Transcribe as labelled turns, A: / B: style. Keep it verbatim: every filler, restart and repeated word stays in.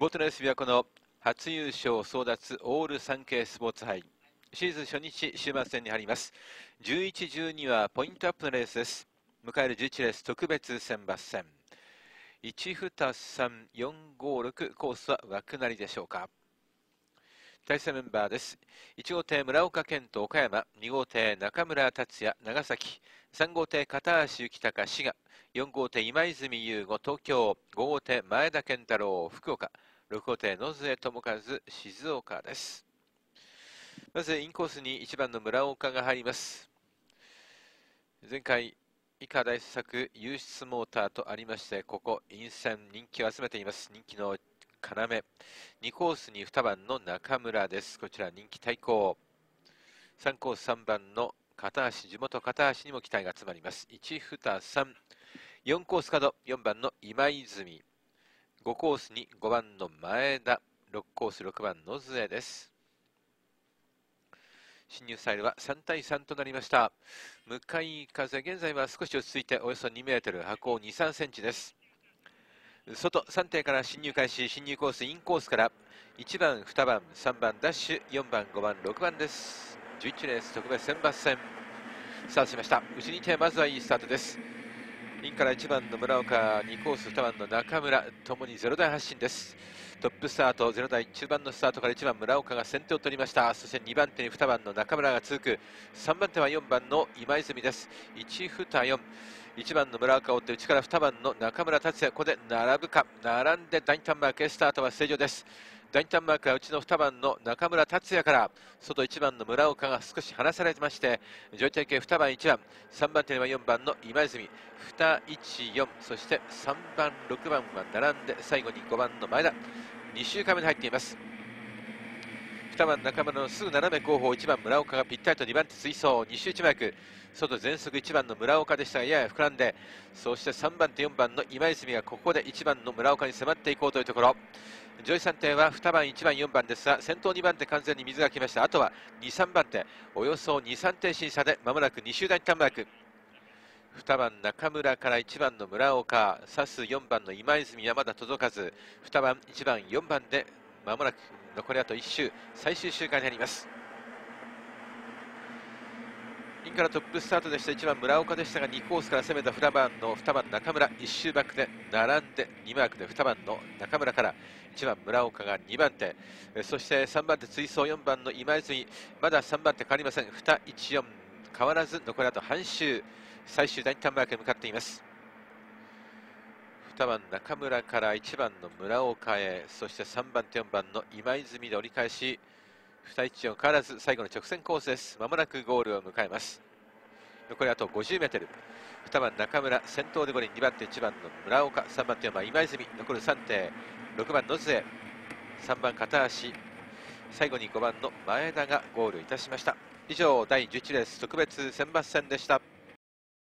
A: ートレース琵琶湖の初優勝争奪オールサンケイスポーツ杯シーズン初日終末戦に入ります。じゅういち、じゅうにはポイントアップのレースです。迎えるじゅういちレース特別選抜戦いち、に、さん、よん、ご、ろくコースは枠なりでしょうか。対戦メンバーです。いち号艇村岡健人岡山、に号艇中村達也長崎、さん号艇片橋幸隆滋賀、よん号艇今泉優吾東京、ご号艇前田健太郎福岡、ろく号艇野末智和静岡です。まずインコースにいちばんの村岡が入ります。前回以下大作優出モーターとありまして、ここ陰線人気を集めています。人気の要にコースににばんの中村です。こちら人気対抗。さんコースさんばんの片橋、地元片橋にも期待が集まります。いち、に、さん、よんコース角よんばんの今泉、ごコースにごばんの前田、ろくコースろくばん野末です。進入スタイルはさんたいさんとなりました。向かい風、現在は少し落ち着いておよそにメートル、箱に、さんセンチです。外さん艇から進入開始、進入コースインコースからいちばん、にばん、さんばんダッシュ、よんばん、ごばん、ろくばんです。じゅういちレース特別選抜戦スタートしました。内に艇まずはいいスタートです。インからいちばんの村岡、にコースにばんの中村ともにゼロ台発進です。トップスタートゼロ台、中盤のスタートからいちばん村岡が先手を取りました。そしてにばん手ににばんの中村が続く。さんばん手はよんばんの今泉です。いち、に、よん、いちばんの村岡を追って内からにばんの中村達也、ここで並ぶか。並んで第二ターンマークへスタートは正常です。第二ターンマークは内のにばんの中村達也から外いちばんの村岡が少し離されまして、上位体系にばんいちばん、さんばん手にはよんばんの今泉、に、いち、よん、そしてさんばんろくばんは並んで最後にごばんの前田、に周回目に入っています。にばん中村のすぐ斜め後方、いちばん村岡がぴったりとにばん手追走、に周一マーク、外全速いちばんの村岡でしたがやや膨らんで、そしてさんばん手よんばんの今泉がここでいちばんの村岡に迫っていこうというところ。上位さん艇はにばん、いちばん、よんばんですが、先頭にばん手完全に水が来ました。あとはに、さんばん手、およそに、さん艇審査でまもなくに周第二ターンマーク。にばん中村からいちばんの村岡、指すよんばんの今泉はまだ届かず、にばん、いちばん、よんばんでまもなく残りあといち周、最終周回になります。インからトップスタートでしたいちばん村岡でしたが、にコースから攻めたにばんのにばん中村、いち周バックで並んでにマークでにばんの中村からいちばん村岡がにばん手、そしてさんばん手追走よんばんの今泉、まださんばん手変わりません。に、いち、よん変わらず残りあと半周、最終第二ターンマークへ向かっています。にばん中村からいちばんの村岡へ、そしてさんばん手よんばんの今泉で折り返し、に、いち、よん変わらず最後の直線コースです。まもなくゴールを迎えます。残りあとごじゅうメートル。にばん中村、先頭で五輪、にばん手いちばんの村岡、さんばん手よんばん今泉、残るさん艇、ろくばん野末、さんばん片橋、最後にごばんの前田がゴールいたしました。以上、だいじゅういちレース特別選抜戦でした。